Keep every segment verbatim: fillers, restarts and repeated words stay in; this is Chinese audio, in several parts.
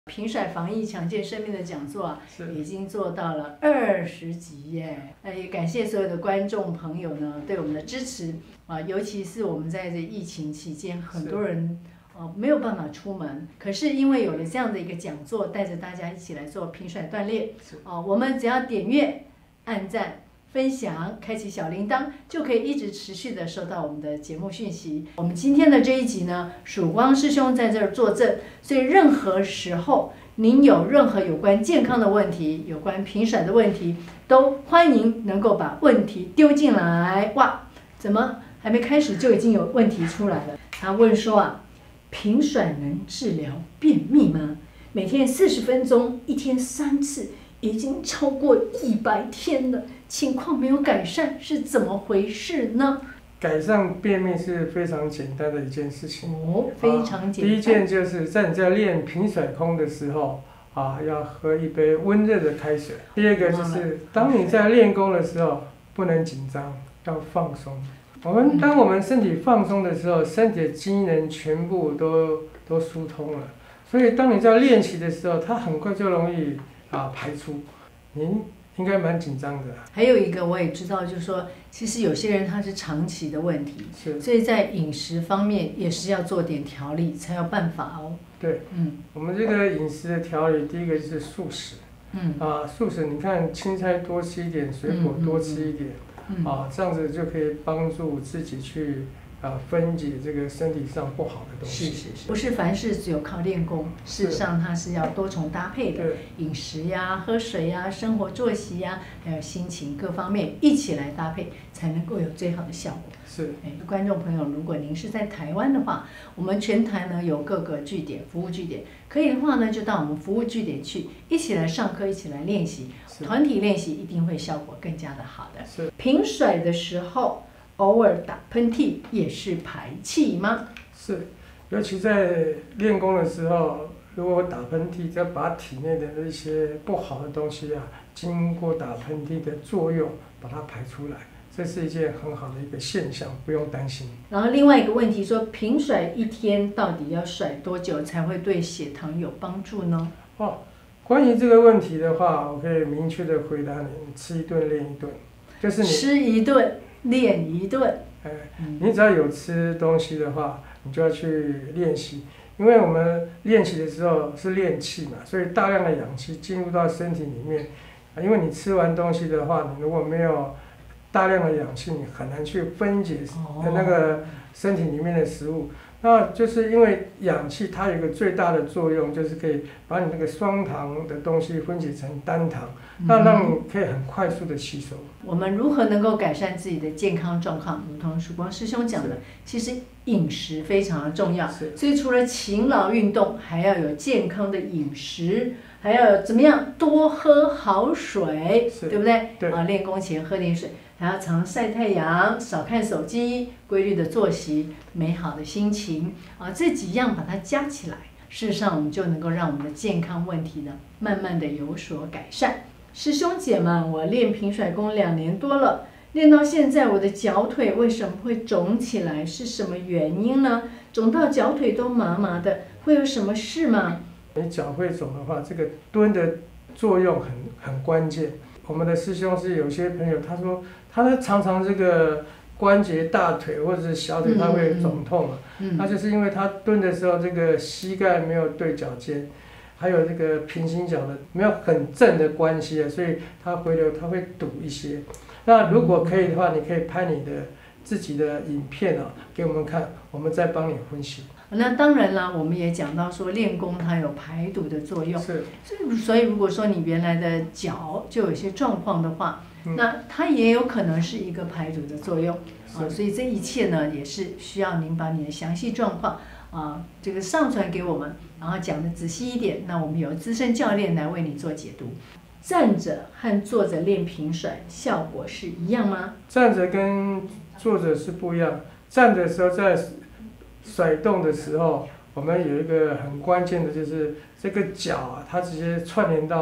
平甩防疫强健生命的讲座啊，已经做到了二十集耶！那也感谢所有的观众朋友呢对我们的支持啊，尤其是我们在这疫情期间，很多人呃没有办法出门，可是因为有了这样的一个讲座，带着大家一起来做平甩锻炼啊，我们只要点阅、按赞、分享、开启小铃铛，就可以一直持续的收到我们的节目讯息。我们今天的这一集呢，曙光师兄在这儿作证，所以任何时候您有任何有关健康的问题、有关平甩的问题，都欢迎能够把问题丢进来。哇，怎么还没开始就已经有问题出来了？他问说啊，平甩能治疗便秘吗？每天四十分钟，一天三次，已经超过一百天了。情况没有改善是怎么回事呢？ 改善便秘是非常简单的一件事情哦，非常简单。 第一件就是在你在练平甩空的时候啊，要喝一杯温热的开水。第二个就是当你在练功的时候，不能紧张，要放松。我们当我们身体放松的时候，身体的机能全部都都疏通了，所以当你在练习的时候，它很快就容易啊排出。您应该蛮紧张的。 还有一个我也知道，就是说，其实有些人他是长期的问题， 是， 所以在饮食方面也是要做点调理才有办法哦。 对，嗯，我们这个饮食的调理，第一个就是素食，嗯，啊，素食你看青菜多吃一点，水果多吃一点，嗯，啊，这样子就可以帮助自己去。啊，分解这个身体上不好的东西。 是是是，不是凡事只有靠练功，事实上它是要多重搭配的，饮食呀、喝水呀、生活作息呀，还有心情各方面一起来搭配，才能够有最好的效果。 是， 哎，观众朋友，如果您是在台湾的话，我们全台呢有各个据点、服务据点，可以的话呢，就到我们服务据点去，一起来上课，一起来练习，团体练习一定会效果更加的好的。 是， 平甩的时候。偶尔打喷嚏也是排气吗？ 是，尤其在练功的时候，如果我打喷嚏，要把体内的那些不好的东西啊，经过打喷嚏的作用，把它排出来，这是一件很好的一个现象，不用担心。 然后另外一个问题说，平甩一天到底要甩多久才会对血糖有帮助呢？ 哦，关于这个问题的话，我可以明确的回答你：吃一顿练一顿，就是你吃一顿。练一顿， 哎，你只要有吃东西的话，你就要去练习，因为我们练习的时候是练气嘛，所以大量的氧气进入到身体里面，因为你吃完东西的话，你如果没有大量的氧气，你很难去分解那个身体里面的食物。那就是因为氧气它有一个最大的作用，就是可以把你那个双糖的东西分解成单糖，那让你可以很快速的吸收。 我们如何能够改善自己的健康状况？如同曙光师兄讲的，其实饮食非常的重要。所以除了勤劳运动，还要有健康的饮食，还要怎么样？多喝好水，对不对？ 对啊，练功前喝点水。还要常晒太阳，少看手机，规律的作息，美好的心情啊，这几样把它加起来，事实上我们就能够让我们的健康问题呢，慢慢的有所改善。师兄姐们，我练平甩功两年多了，练到现在，我的脚腿为什么会肿起来？是什么原因呢？肿到脚腿都麻麻的，会有什么事吗？ 你脚会肿的话，这个蹲的作用很很关键。我们的师兄是有些朋友，他说他常常这个关节、大腿或者是小腿他会肿痛嘛，嗯嗯、那就是因为他蹲的时候这个膝盖没有对脚尖，还有这个平行脚的没有很正的关系啊，所以他回流他会堵一些。那如果可以的话，你可以拍你的自己的影片啊给我们看，我们再帮你分析。 那当然啦，我们也讲到说练功它有排毒的作用， 是， 所以如果说你原来的脚就有些状况的话，嗯、那它也有可能是一个排毒的作用啊，所以这一切呢也是需要您把你的详细状况啊这个上传给我们，然后讲的仔细一点，那我们有资深教练来为你做解读。站着和坐着练平甩效果是一样吗？ 站着跟坐着是不一样，站的时候在甩动的时候，我们有一个很关键的就是这个脚啊，它直接串联到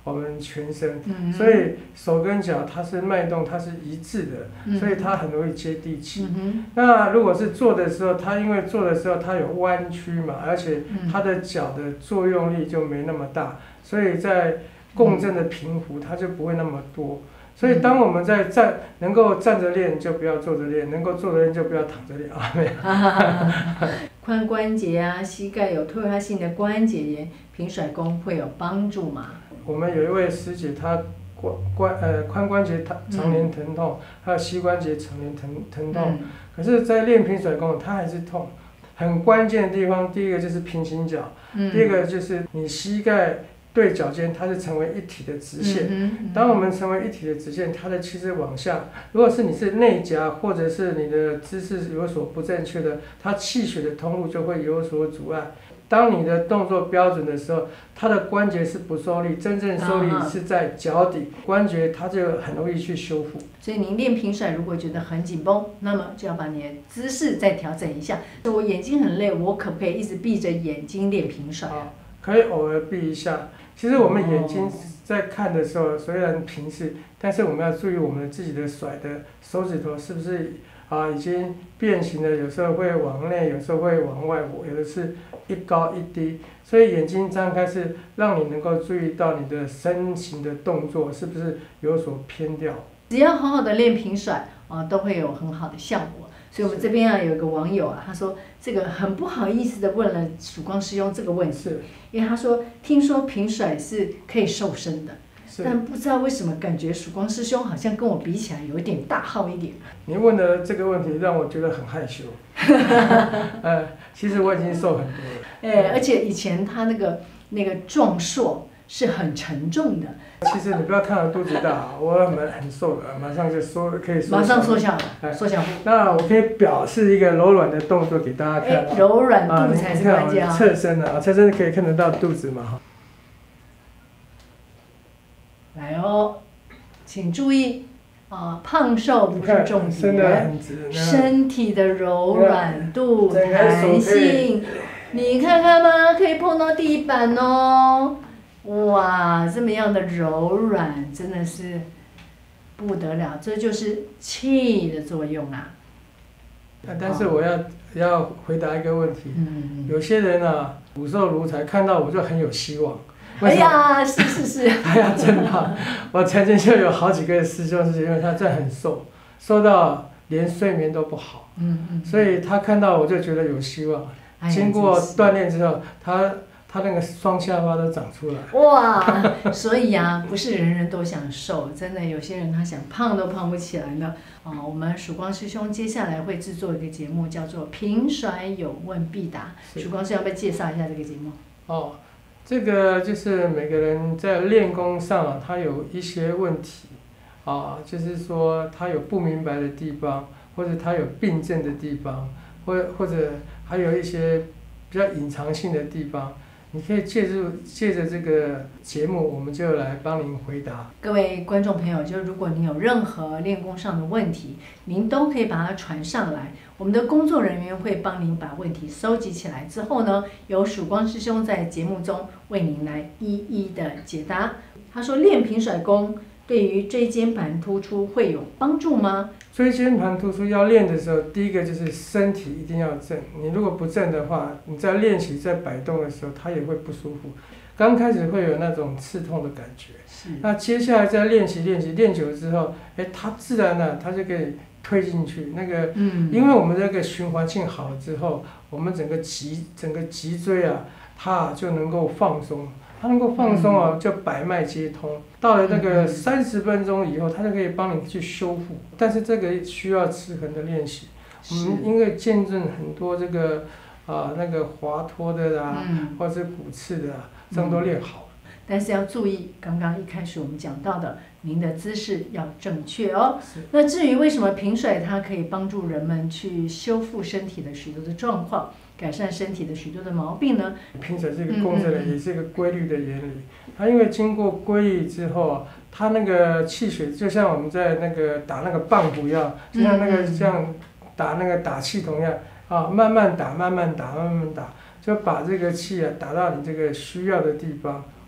我们全身， 嗯、 所以手跟脚它是脉动，它是一致的， 嗯、 所以它很容易接地气。 嗯、 那如果是坐的时候，它因为坐的时候它有弯曲嘛，而且它的脚的作用力就没那么大，所以在共振的平幅它就不会那么多。所以当我们在站能够站着练，就不要坐着练；能够坐着练，就不要躺着练啊！没有。 髋关节啊，膝盖有退化性的关节炎，平甩功会有帮助吗？ 我们有一位师姐，她关关呃髋关节她常年疼痛，嗯、还有膝关节常年疼疼痛，嗯、可是，在练平甩功，她还是痛。很关键的地方，第一个就是平行脚，嗯、第二个就是你膝盖对脚尖，它是成为一体的直线。嗯嗯、当我们成为一体的直线，它的气是往下。如果是你是内夹，或者是你的姿势有所不正确的，它气血的通路就会有所阻碍。当你的动作标准的时候，它的关节是不受力，真正受力是在脚底，关节它就很容易去修复。 所以您练平甩如果觉得很紧绷，那么就要把你的姿势再调整一下。我眼睛很累，我可不可以一直闭着眼睛练平甩？ 啊，可以偶尔闭一下。其实我们眼睛在看的时候，虽然平视，但是我们要注意我们自己的甩的手指头是不是啊已经变形了，有时候会往内，有时候会往外，有的是一高一低。所以眼睛张开是让你能够注意到你的身形的动作是不是有所偏掉。 只要好好的练平甩啊，都会有很好的效果。所以我们这边啊有一个网友啊，他说这个很不好意思的问了曙光师兄这个问题，因为他说听说平甩是可以瘦身的，但不知道为什么感觉曙光师兄好像跟我比起来有一点大号一点。 你问的这个问题让我觉得很害羞。呃，其实我已经瘦很多了。 哎，而且以前他那个那个壮硕是很沉重的。 其实你不要看我肚子大，我很很瘦的，马上就缩，可以缩。 马上缩小了，缩小。 那我可以表示一个柔软的动作给大家看。 哎，柔软度才是关键啊！ 侧身的啊，侧身可以看得到肚子嘛哈。 来哦，请注意啊，胖瘦不是重点， 真的很直。 身体的柔软度、弹性，你看看吗？可以碰到地板哦。哇，这么样的柔软真的是不得了，这就是气的作用啊！ 但是我要要回答一个问题，嗯、有些人啊骨瘦如柴，看到我就很有希望。 哎呀，是是是！ 哎呀，真的，我曾经就有好几个师兄师姐，因为他真的很瘦，瘦到连睡眠都不好。嗯嗯。所以他看到我就觉得有希望。哎、经过锻炼之后，他。他那个双下巴都长出来。 哇，所以啊，不是人人都想瘦，真的有些人他想胖都胖不起来呢。哦，我们曙光师兄接下来会制作一个节目，叫做《平甩有问必答》。曙光师兄要不要介绍一下这个节目？ 哦，这个就是每个人在练功上啊，他有一些问题，啊，就是说他有不明白的地方，或者他有病症的地方，或或者还有一些比较隐藏性的地方。你可以借助借着这个节目，我们就来帮您回答。 各位观众朋友，就如果您有任何练功上的问题，您都可以把它传上来，我们的工作人员会帮您把问题收集起来之后呢，由曙光师兄在节目中为您来一一的解答。他说练平甩功对于椎间盘突出会有帮助吗？ 椎间盘突出要练的时候，第一个就是身体一定要正。你如果不正的话，你在练习在摆动的时候，它也会不舒服。刚开始会有那种刺痛的感觉，那接下来再练习练习练久了之后，哎，它自然呢，它就可以推进去。那个，嗯，因为我们这个循环性好了之后，我们整个脊整个脊椎啊，它就能够放松。它能够放松啊，就百脉皆通。到了那个三十分钟以后，它就可以帮你去修复。但是这个需要持恒的练习。我们因为见证很多这个啊、呃、那个滑脱的啦，嗯、或者是骨刺的啊，这样都练好了。 但是要注意，刚刚一开始我们讲到的，您的姿势要正确哦。那至于为什么平甩它可以帮助人们去修复身体的许多的状况，改善身体的许多的毛病呢？ 平甩这个工程呢，也是一个规律的原理。它因为经过规律之后，它那个气血就像我们在那个打那个棒鼓一样，就像那个像打那个打气筒一样啊，慢慢打，慢慢打，慢慢打，就把这个气啊打到你这个需要的地方。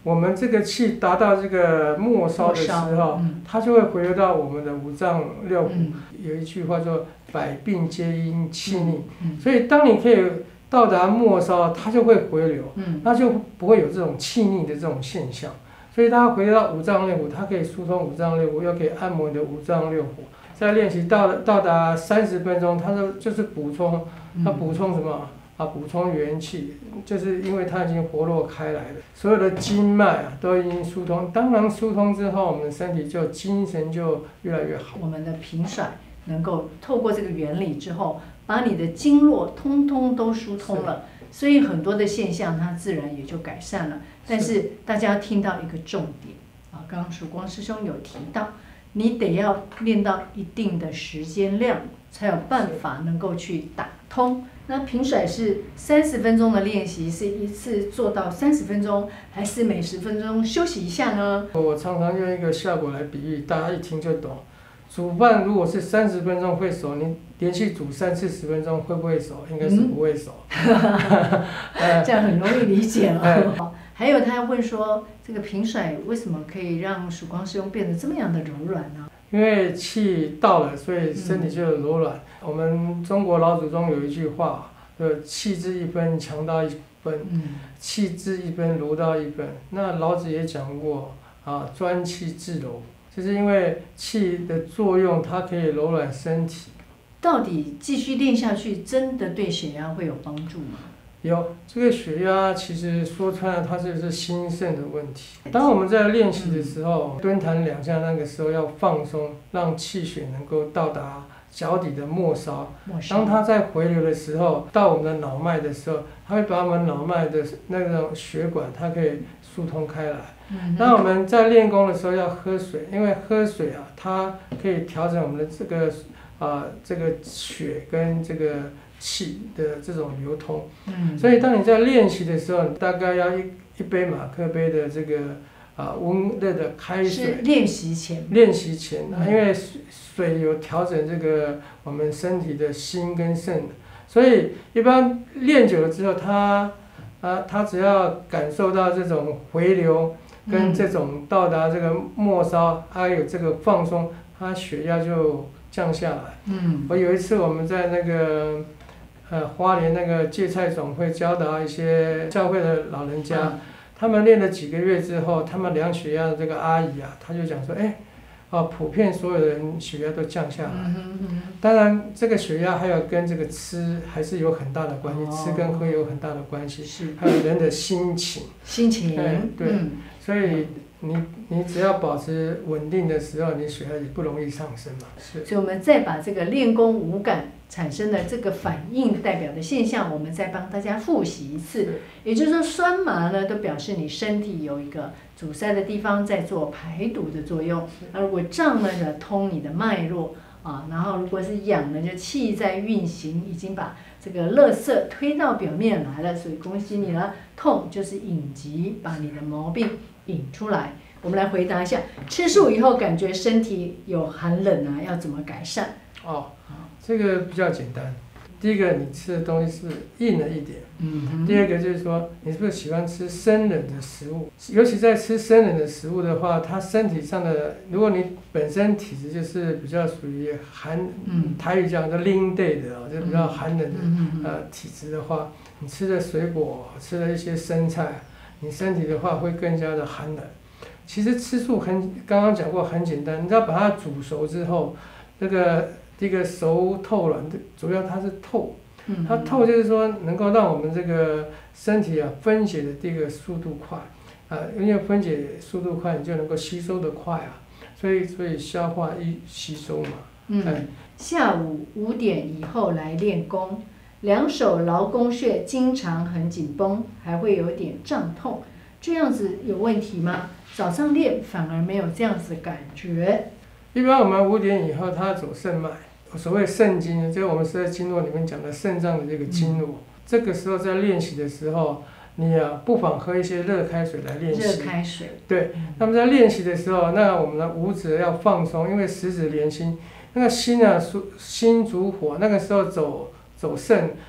我们这个气达到这个末梢的时候，嗯、它就会回流到我们的五脏六腑。嗯、有一句话说“百病皆因气逆”，嗯、所以当你可以到达末梢，它就会回流，嗯、那就不会有这种气逆的这种现象。所以它回到五脏六腑，它可以疏通五脏六腑，又可以按摩你的五脏六腑。在练习到到达三十分钟，它就就是补充，它补充什么？啊，补充元气，就是因为它已经活络开来了，所有的经脉啊都已经疏通。当然疏通之后，我们的身体就精神就越来越好。 我们的平甩能够透过这个原理之后，把你的经络通通都疏通了，所以很多的现象它自然也就改善了。但是大家要听到一个重点啊，刚刚曙光师兄有提到，你得要练到一定的时间量，才有办法能够去打通。那平甩是三十分钟的练习，是一次做到三十分钟，还是每十分钟休息一下呢？ 我常常用一个效果来比喻，大家一听就懂。煮饭如果是三十分钟会熟，你连续煮三四十分钟会不会熟？应该是不会熟。 嗯、这样很容易理解了。嗯、还有他问说，这个平甩为什么可以让曙光师兄变得这么样的柔软呢？ 因为气到了，所以身体就柔软。嗯、我们中国老祖宗有一句话，呃，气至一分，强到一分；嗯、气至一分，柔到一分。那老子也讲过啊，专气致柔，就是因为气的作用，它可以柔软身体。 到底继续练下去，真的对血压会有帮助吗？ 有，这个血压其实说穿了，它就是心肾的问题。当我们在练习的时候，蹲弹两下，那个时候要放松，让气血能够到达脚底的末梢。当它在回流的时候，到我们的脑脉的时候，它会把我们脑脉的那种血管，它可以疏通开来。嗯、那我们在练功的时候要喝水，因为喝水啊，它可以调整我们的这个啊、呃、这个血跟这个气的这种流通，嗯、所以当你在练习的时候，你大概要一一杯马克杯的这个啊温热的开水。 是练习前。 练习前，嗯、因为水有调整这个我们身体的心跟肾，所以一般练久了之后，他啊他只要感受到这种回流跟这种到达这个末梢，还有这个放松，他血压就降下来。嗯，我有一次我们在那个。呃，花莲那个芥菜总会教导一些教会的老人家，嗯、他们练了几个月之后，他们量血压的这个阿姨啊，她就讲说，哎，啊，普遍所有的人血压都降下来。嗯嗯、当然，这个血压还有跟这个吃还是有很大的关系，哦、吃跟喝有很大的关系，是还有人的心情。 心情。 对对，嗯、所以。你你只要保持稳定的时候，你血压也不容易上升嘛。是。 所以我们再把这个练功无感产生的这个反应代表的现象，我们再帮大家复习一次。也就是说，酸麻呢，都表示你身体有一个阻塞的地方在做排毒的作用。那如果胀呢，就通你的脉络啊；然后如果是痒呢，就气在运行，已经把这个垃圾推到表面来了。所以恭喜你了，痛就是引疾，把你的毛病引出来。我们来回答一下，吃素以后感觉身体有寒冷啊，要怎么改善？ 哦，这个比较简单。第一个，你吃的东西是硬了一点。嗯。第二个就是说，你是不是喜欢吃生冷的食物？尤其在吃生冷的食物的话，它身体上的，如果你本身体质就是比较属于寒，嗯、台语讲叫冷day的啊，就比较寒冷的、嗯、呃体质的话，你吃的水果，吃的一些生菜，你身体的话会更加的寒冷。其实吃素很，刚刚讲过很简单，你只要把它煮熟之后，这个这个熟透了，主要它是透，它透就是说能够让我们这个身体啊分解的这个速度快，啊，因为分解速度快，你就能够吸收的快啊，所以所以消化易吸收嘛。 嗯，下午五点以后来练功，两手劳宫穴经常很紧绷，还会有点胀痛。这样子有问题吗？早上练反而没有这样子的感觉。 一般我们五点以后，它走肾脉，所谓肾经，就是我们是在经络里面讲的肾脏的这个经络。嗯、这个时候在练习的时候，你啊不妨喝一些热开水来练习。 热开水。 对，那么在练习的时候，那我们的五指要放松，因为十指连心，那个心啊，心主火，那个时候走走肾。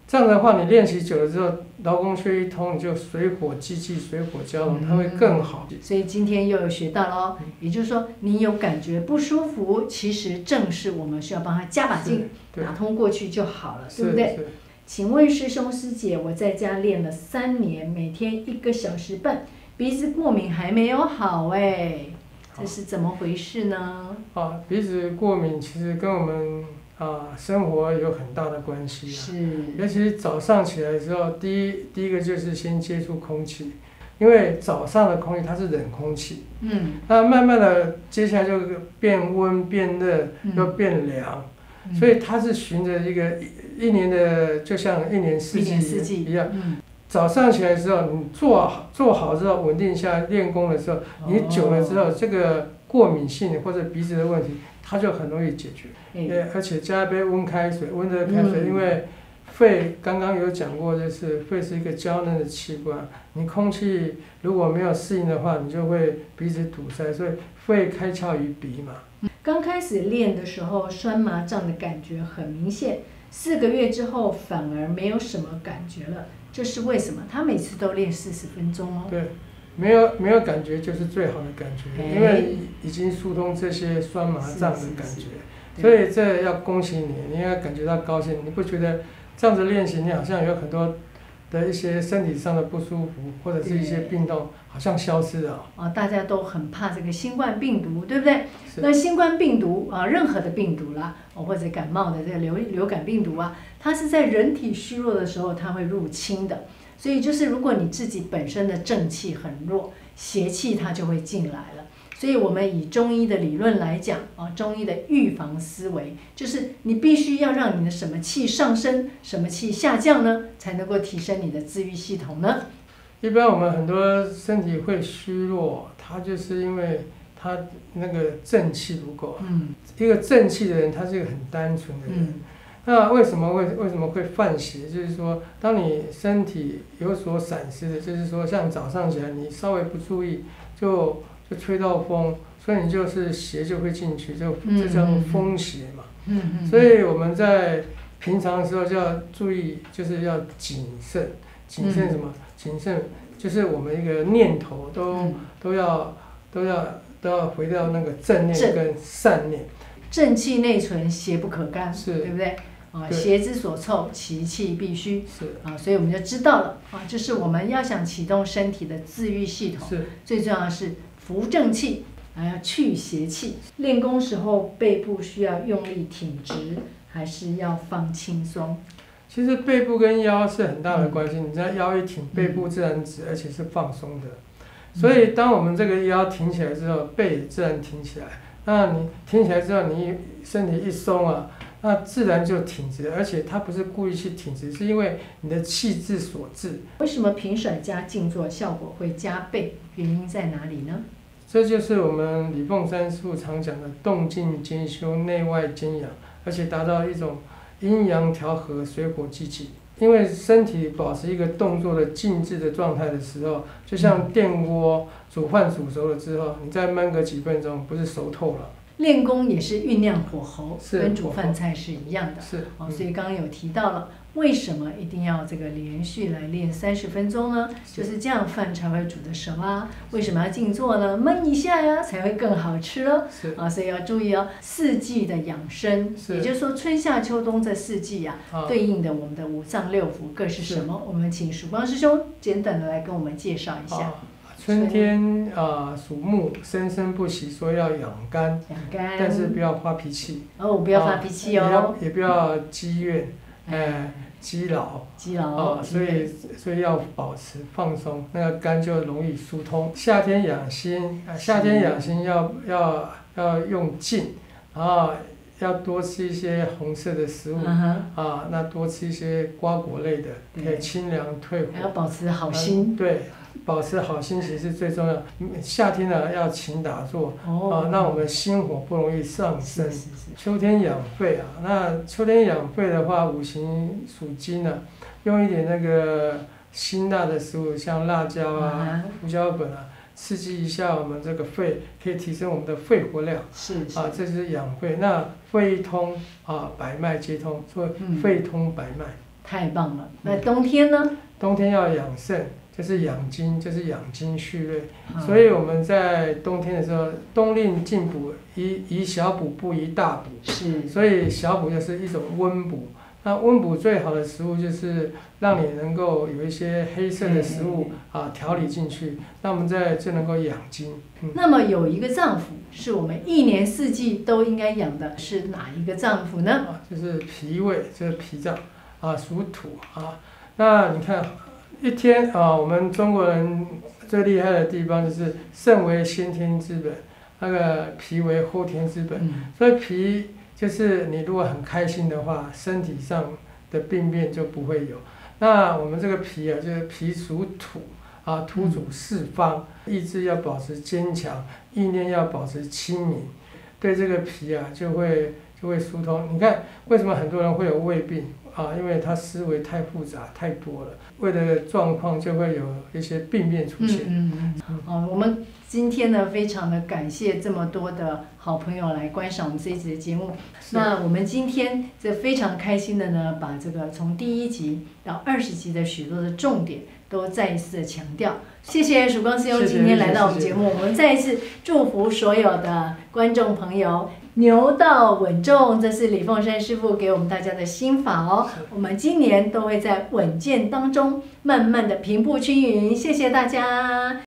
这样的话，你练习久了之后，劳宫穴一通，你就水火既济，水火交融，它会更好。 嗯、所以今天又有学到喽，也就是说，你有感觉不舒服，其实正是我们需要帮他加把劲，打通过去就好了，对不对？请问师兄师姐，我在家练了三年，每天一个小时半，鼻子过敏还没有好哎，这是怎么回事呢？ 啊，鼻子过敏其实跟我们啊生活有很大的关系啊。 是。 尤其是早上起来之后，第一第一个就是先接触空气，因为早上的空气它是冷空气，嗯，那慢慢的接下来就变温变热又变凉。嗯，所以它是循着一个一一年的，就像一年四季一样。嗯、早上起来的时候，你做好做好之后，稳定下来练功的时候，你久了之后，这个过敏性或者鼻子的问题，它就很容易解决。嗯、而且加一杯温开水，温热开水，嗯、因为肺刚刚有讲过，就是肺是一个娇嫩的器官，你空气如果没有适应的话，你就会鼻子堵塞，所以肺开窍于鼻嘛。 刚开始练的时候，酸麻胀的感觉很明显，四个月之后反而没有什么感觉了，这是为什么？他每次都练四十分钟哦。 对，没有没有感觉就是最好的感觉，因为已经疏通这些酸麻胀的感觉，所以这要恭喜你，你要感觉到高兴，你不觉得这样子练习，你好像有很多的一些身体上的不舒服，或者是一些病痛，好像消失了。 哦，大家都很怕这个新冠病毒，对不对？那新冠病毒啊，任何的病毒啦，哦，或者感冒的这个流流感病毒啊，它是在人体虚弱的时候，它会入侵的。所以就是如果你自己本身的正气很弱，邪气它就会进来了。所以我们以中医的理论来讲啊，中医的预防思维，就是你必须要让你的什么气上升，什么气下降呢，才能够提升你的自愈系统呢？ 一般我们很多身体会虚弱，它就是因为他那个正气不够。嗯，一个正气的人，他是一个很单纯的人。嗯、那为什么会为什么会犯邪？就是说，当你身体有所闪失的，就是说，像早上起来你稍微不注意，就就吹到风，所以你就是邪就会进去，就这叫做风邪嘛。嗯嗯。所以我们在平常的时候就要注意，就是要谨慎，谨慎什么？谨慎就是我们一个念头都、嗯、都要都要都要回到那个正念跟善念。 正气内存，邪不可干， 是， 对不对？啊，邪之所凑，其气必虚。 是啊，所以我们就知道了啊，就是我们要想启动身体的自愈系统， 是最重要的是扶正气，还要去邪气。练功时候背部需要用力挺直，还是要放轻松？ 其实背部跟腰是很大的关系，嗯、你知道腰一挺，背部自然直，而且是放松的。嗯、所以当我们这个腰挺起来之后，背也自然挺起来。那你挺起来之后，你身体一松啊，那自然就挺直，而且它不是故意去挺直，是因为你的气滞所致。 为什么平甩加静坐效果会加倍？原因在哪里呢？ 这就是我们李凤山师父常讲的动静兼修，内外兼养，而且达到一种阴阳调和，水火既济。因为身体保持一个动作的静止的状态的时候，就像电锅煮饭煮熟了之后，你再焖个几分钟，不是熟透了。 练功也是酝酿火候，跟煮饭菜是一样的。 是。 哦，所以刚刚有提到了，为什么一定要这个连续来练三十分钟呢？就是这样饭才会煮得熟啊。为什么要静坐呢？焖一下呀，才会更好吃哦。 是。 啊，所以要注意哦，四季的养生，也就是说春夏秋冬这四季呀、啊，对应的我们的五脏六腑各是什么？我们请曙光师兄简短的来跟我们介绍一下。 春天啊，属木，生生不息，说要养肝， 养肝， 但是不要发脾气。 哦，不要发脾气哦。 也不要积怨，哎，积劳。 积劳。 哦，所以所以要保持放松，那个肝就容易疏通。夏天养心，夏天养心要要要用劲，然后要多吃一些红色的食物，啊，那多吃一些瓜果类的，可以清凉退火。 还要保持好心。 对。保持好心情是最重要。夏天呢要勤打坐，哦、啊，那我们心火不容易上升。 是是是。 秋天养肺啊，那秋天养肺的话，五行属金啊，用一点那个辛辣的食物，像辣椒啊、胡椒粉啊，刺激一下我们这个肺，可以提升我们的肺活量。 是是。 啊，这是养肺。那肺通啊，百脉皆通，所以肺通百脉。 太棒了。那冬天呢？ 冬天要养肾，就是养精，就是养精蓄锐。嗯、所以我们在冬天的时候，冬令进补，宜宜小补不宜大补。 是。 所以小补就是一种温补。那温补最好的食物就是让你能够有一些黑色的食物啊调理进去，那我们再就能够养精。 嗯、那么有一个脏腑是我们一年四季都应该养的，是哪一个脏腑呢？ 啊，就是脾胃，就是脾脏啊，属土啊。那你看一天啊，我们中国人最厉害的地方就是肾为先天之本，那个脾为后天之本，嗯、所以脾。就是你如果很开心的话，身体上的病变就不会有。那我们这个脾啊，就是脾属土啊，土主四方，意志要保持坚强，意念要保持清明，对这个脾啊就会就会疏通。你看为什么很多人会有胃病啊？因为他思维太复杂太多了，胃的状况就会有一些病变出现。 嗯嗯嗯。哦，我们今天呢，非常的感谢这么多的好朋友来观赏我们这一集的节目。那我们今天这非常开心的呢，把这个从第一集到二十集的许多的重点都再一次的强调。谢谢曙光师兄今天来到我们节目，我们再一次祝福所有的观众朋友牛到稳重，这是李凤山师傅给我们大家的心法哦。我们今年都会在稳健当中慢慢的平步青云，谢谢大家。